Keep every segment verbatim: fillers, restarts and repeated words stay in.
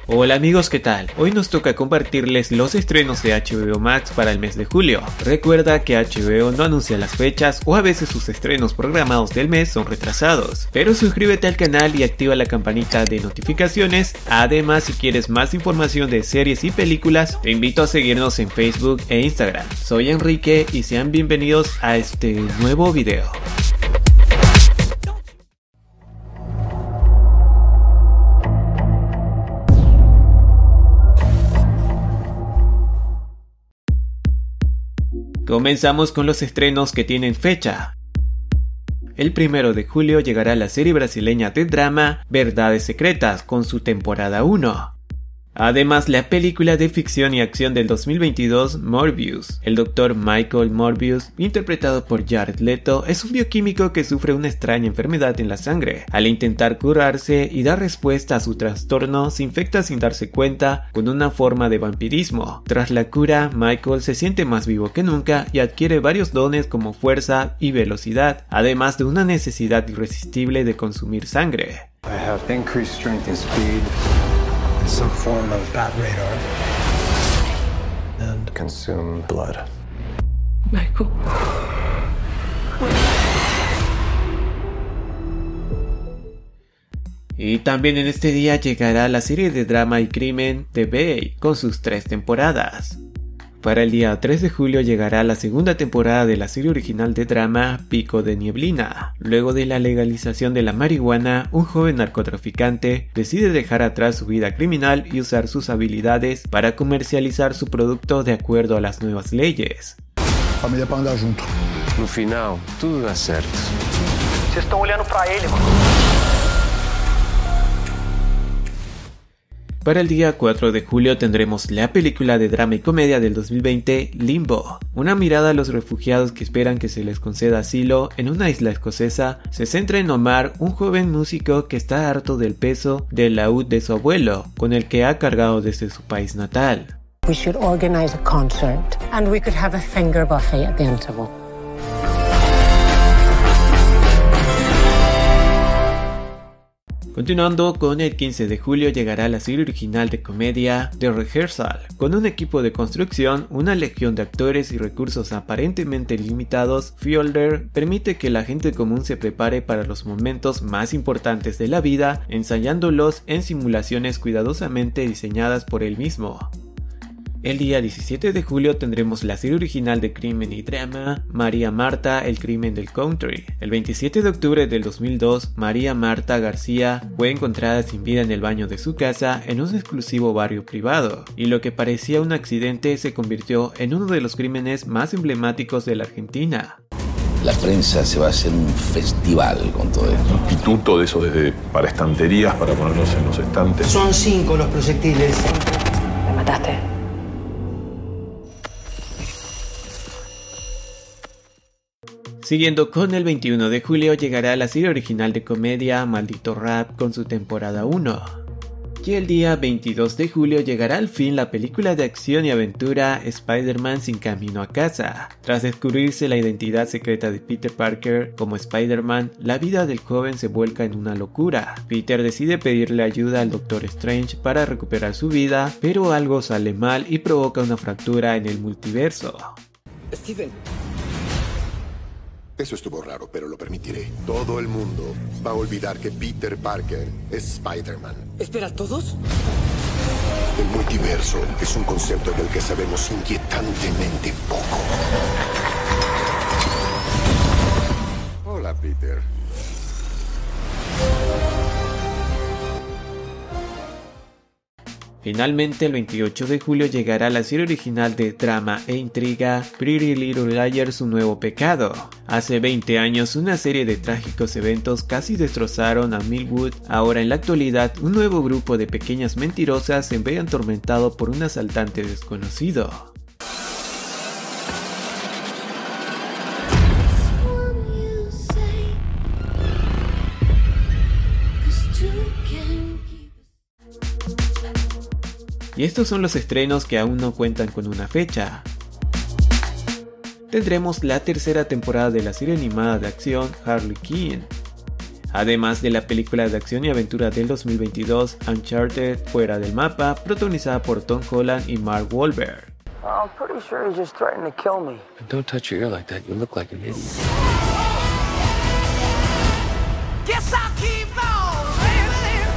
Hola amigos, ¿qué tal? Hoy nos toca compartirles los estrenos de H B O Max para el mes de julio. Recuerda que H B O no anuncia las fechas o a veces sus estrenos programados del mes son retrasados. Pero suscríbete al canal y activa la campanita de notificaciones. Además, si quieres más información de series y películas, te invito a seguirnos en Facebook e Instagram. Soy Enrique y sean bienvenidos a este nuevo video. Comenzamos con los estrenos que tienen fecha. El primero de julio llegará la serie brasileña de drama Verdades Secretas con su temporada uno. Además, la película de ficción y acción del dos mil veintidós, Morbius. El doctor Michael Morbius, interpretado por Jared Leto, es un bioquímico que sufre una extraña enfermedad en la sangre. Al intentar curarse y dar respuesta a su trastorno, se infecta sin darse cuenta con una forma de vampirismo. Tras la cura, Michael se siente más vivo que nunca y adquiere varios dones como fuerza y velocidad, además de una necesidad irresistible de consumir sangre. I have increased strength and speed. Some form of bat radar and consume blood. Michael. Y también en este día llegará la serie de drama y crimen The Bay con sus tres temporadas. Para el día tres de julio llegará la segunda temporada de la serie original de drama Pico de Nieblina. Luego de la legalización de la marihuana, un joven narcotraficante decide dejar atrás su vida criminal y usar sus habilidades para comercializar su producto de acuerdo a las nuevas leyes. Família para andar junto. No final, tudo dá certo. Vocês estão olhando para ele, mano. Para el día cuatro de julio tendremos la película de drama y comedia del dos mil veinte, Limbo. Una mirada a los refugiados que esperan que se les conceda asilo en una isla escocesa se centra en Omar, un joven músico que está harto del peso del laúd de su abuelo, con el que ha cargado desde su país natal. We should organize a concert and we could have a finger buffet at the interval. Continuando con el quince de julio llegará la serie original de comedia The Rehearsal. Con un equipo de construcción, una legión de actores y recursos aparentemente limitados, Fielder permite que la gente común se prepare para los momentos más importantes de la vida, ensayándolos en simulaciones cuidadosamente diseñadas por él mismo. El día diecisiete de julio tendremos la serie original de crimen y drama María Marta, el crimen del country. El veintisiete de octubre del dos mil dos, María Marta García fue encontrada sin vida en el baño de su casa en un exclusivo barrio privado, y lo que parecía un accidente se convirtió en uno de los crímenes más emblemáticos de la Argentina. La prensa se va a hacer un festival con todo esto. Instituto de eso desde para estanterías, para ponerlos en los estantes. Son cinco los proyectiles. Me mataste. Siguiendo con el veintiuno de julio llegará la serie original de comedia Maldito Rap con su temporada uno. Y el día veintidós de julio llegará al fin la película de acción y aventura Spider-Man sin camino a casa. Tras descubrirse la identidad secreta de Peter Parker como Spider-Man, la vida del joven se vuelca en una locura. Peter decide pedirle ayuda al Doctor Strange para recuperar su vida, pero algo sale mal y provoca una fractura en el multiverso. Steven. Eso estuvo raro, pero lo permitiré. Todo el mundo va a olvidar que Peter Parker es Spider-Man. Espera, ¿todos? El multiverso es un concepto del que sabemos inquietantemente poco. Hola, Peter. Finalmente, el veintiocho de julio llegará la serie original de drama e intriga Pretty Little Liars, un nuevo pecado. Hace veinte años, una serie de trágicos eventos casi destrozaron a Millwood. Ahora, en la actualidad, un nuevo grupo de pequeñas mentirosas se ve atormentado por un asaltante desconocido. Y estos son los estrenos que aún no cuentan con una fecha. Tendremos la tercera temporada de la serie animada de acción Harley Quinn. además de la película de acción y aventura del dos mil veintidós Uncharted Fuera del Mapa, protagonizada por Tom Holland y Mark Wahlberg. I'm pretty sure he just threatened to kill me. Don't touch your ear like that. You look like an idiot. Guess I'll keep on living.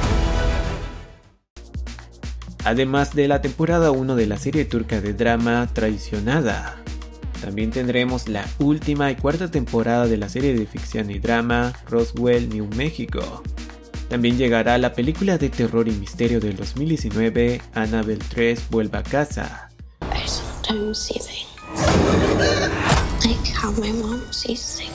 Además de la temporada uno de la serie turca de drama Traicionada. También tendremos la última y cuarta temporada de la serie de ficción y drama Roswell, New Mexico. También llegará la película de terror y misterio del dos mil diecinueve, Annabelle tres Vuelve a casa. I sometimes see things. Like how my mom sees things.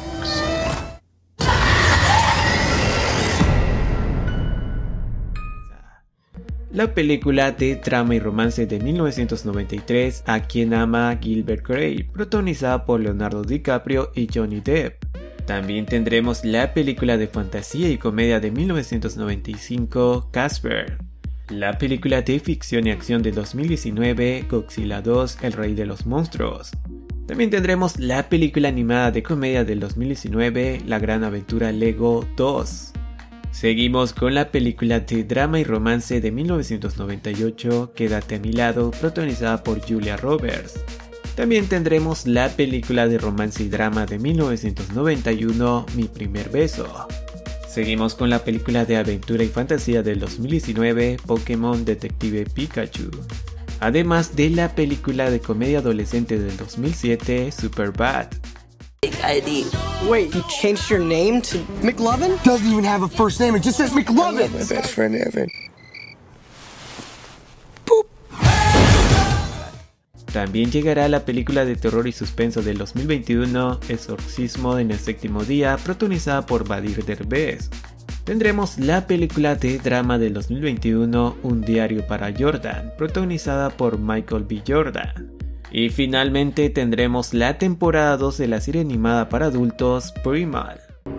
La película de drama y romance de mil novecientos noventa y tres, A quien ama Gilbert Grape, protagonizada por Leonardo DiCaprio y Johnny Depp. También tendremos la película de fantasía y comedia de mil novecientos noventa y cinco, Casper. La película de ficción y acción de dos mil diecinueve, Godzilla dos, El Rey de los Monstruos. También tendremos la película animada de comedia del dos mil diecinueve, La Gran Aventura Lego dos. Seguimos con la película de drama y romance de mil novecientos noventa y ocho, Quédate a mi lado, protagonizada por Julia Roberts. También tendremos la película de romance y drama de mil novecientos noventa y uno, Mi primer beso. Seguimos con la película de aventura y fantasía del dos mil diecinueve, Pokémon Detective Pikachu. Además de la película de comedia adolescente del dos mil siete, Superbad. I D. Wait, you changed your name to McLovin? Doesn't even have a first name, it just says McLovin! My best friend Evan. También llegará la película de terror y suspenso del dos mil veintiuno, Exorcismo en el séptimo día, protagonizada por Badir Derbez. Tendremos la película de drama del dos mil veintiuno, Un diario para Jordan, protagonizada por Michael B. Jordan. Y finalmente tendremos la temporada dos de la serie animada para adultos, Primal.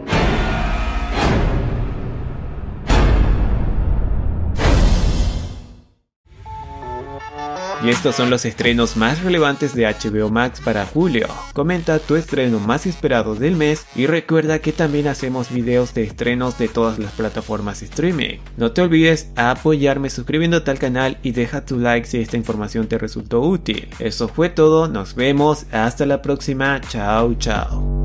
Y estos son los estrenos más relevantes de H B O Max para julio. Comenta tu estreno más esperado del mes y recuerda que también hacemos videos de estrenos de todas las plataformas streaming. No te olvides apoyarme suscribiéndote al canal y deja tu like si esta información te resultó útil. Eso fue todo, nos vemos, hasta la próxima, chao chao.